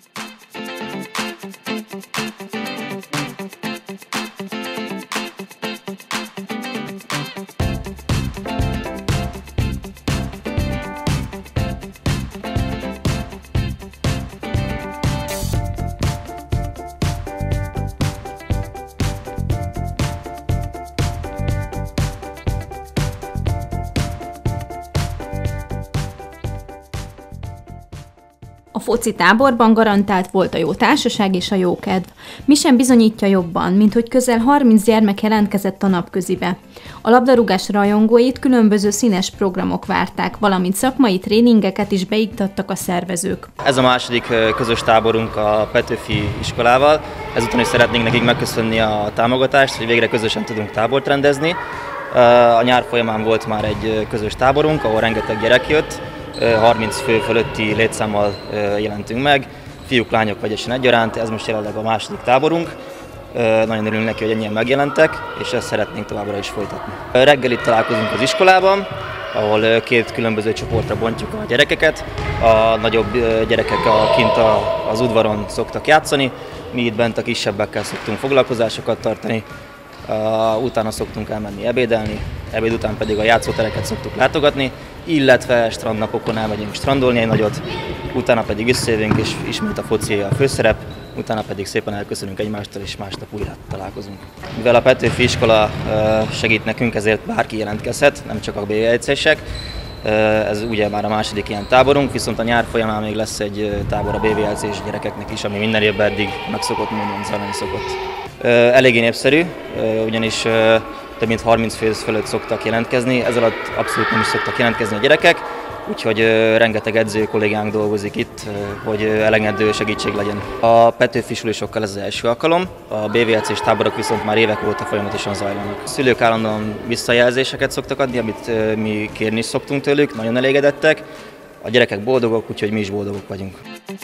A foci táborban garantált volt a jó társaság és a jó kedv. Mi sem bizonyítja jobban, mint hogy közel 30 gyermek jelentkezett a napközibe. A labdarúgás rajongóit különböző színes programok várták, valamint szakmai tréningeket is beiktattak a szervezők. Ez a második közös táborunk a Petőfi iskolával. Ezután is szeretnénk nekik megköszönni a támogatást, hogy végre közösen tudunk tábort rendezni. A nyár folyamán volt már egy közös táborunk, ahol rengeteg gyerek jött. 30 fő fölötti létszámmal jelentünk meg, fiúk, lányok vegyesen egyaránt, ez most jelenleg a második táborunk. Nagyon örülünk neki, hogy ennyien megjelentek, és ezt szeretnénk továbbra is folytatni. Reggel itt találkozunk az iskolában, ahol két különböző csoportra bontjuk a gyerekeket. A nagyobb gyerekek kint az udvaron szoktak játszani, mi itt bent a kisebbekkel szoktunk foglalkozásokat tartani. Utána szoktunk elmenni ebédelni, ebéd után pedig a játszótereket szoktuk látogatni, illetve strandnapokon elmegyünk strandolni egy nagyot, utána pedig visszajövünk, és ismét a foci a főszerep, utána pedig szépen elköszönünk egymástól, és másnap újra találkozunk. Mivel a Petőfi iskola segít nekünk, ezért bárki jelentkezhet, nem csak a BVLC-sek. Ez ugye már a második ilyen táborunk, viszont a nyár folyamán még lesz egy tábor a BVLC-s gyerekeknek is, ami minden évben eddig megszokott módon zajlani szokott. Eléggé népszerű, ugyanis több mint 30 fő fölött szoktak jelentkezni, ez alatt abszolút nem is szoktak jelentkezni a gyerekek, úgyhogy rengeteg edző kollégánk dolgozik itt, hogy elegendő segítség legyen. A Petőfi sulisokkal ez az első alkalom, a BVLC-s táborok viszont már évek óta folyamatosan zajlanak. A szülők állandóan visszajelzéseket szoktak adni, amit mi kérni is szoktunk tőlük, nagyon elégedettek, a gyerekek boldogok, úgyhogy mi is boldogok vagyunk.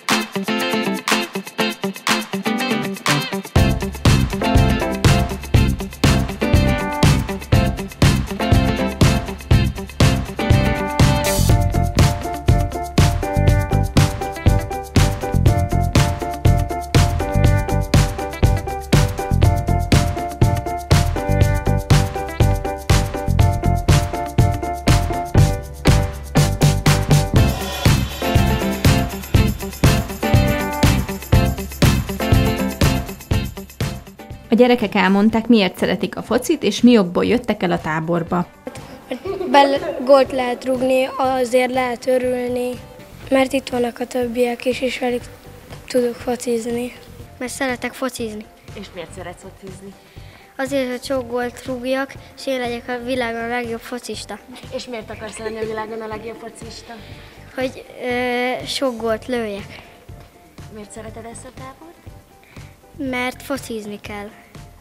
A gyerekek elmondták, miért szeretik a focit, és mi okból jöttek el a táborba. Gólt lehet rúgni, azért lehet örülni, mert itt vannak a többiek is, és velük tudok focizni. Mert szeretek focizni. És miért szeretsz focizni? Azért, hogy sok gólt rúgjak, és én legyek a világon a legjobb focista. És miért akarsz lenni a világon a legjobb focista? Hogy sok gólt lőjek. Miért szereted ezt a tábort? Mert focizni kell.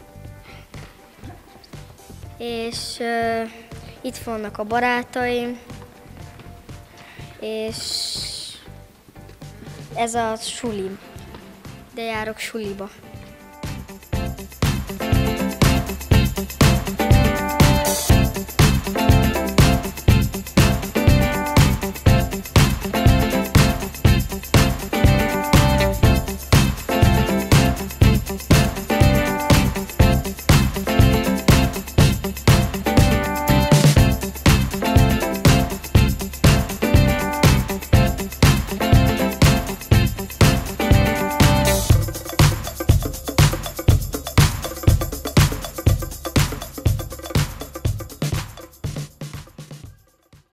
És itt vannak a barátaim, és ez a sulim, de járok suliba.